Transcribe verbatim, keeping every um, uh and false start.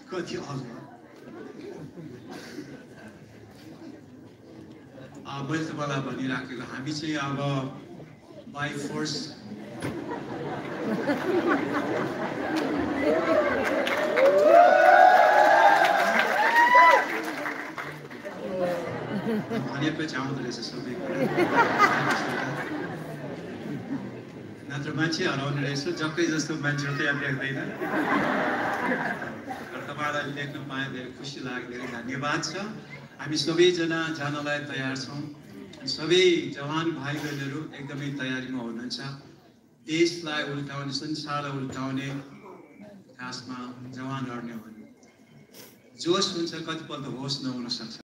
कति अल्प मैले तपाईँलाई भनिराखेको हामी चाहिँ अब बाई फोर्स भनेपछि आउँदो रहेछ सबै नत्र मान्छे हराउने रहेछ जक्कै जस्तो मान्छे त यहाँ देख्दैन तपाईँलाई देख्न पाए धेरै खुसी लाग्यो धेरै धन्यवाद छ हामी सबैजना जानलाई तयार छौँ सबै जवान भाइ बहिनीहरू एकदमै तयारीमा हुनुहुन्छ देशलाई उल्टाउने संसारलाई उल्टाउने खासमा जवानहरू नै हुन् जोस हुन्छ कतिपल्ट होस नहुन सक्छ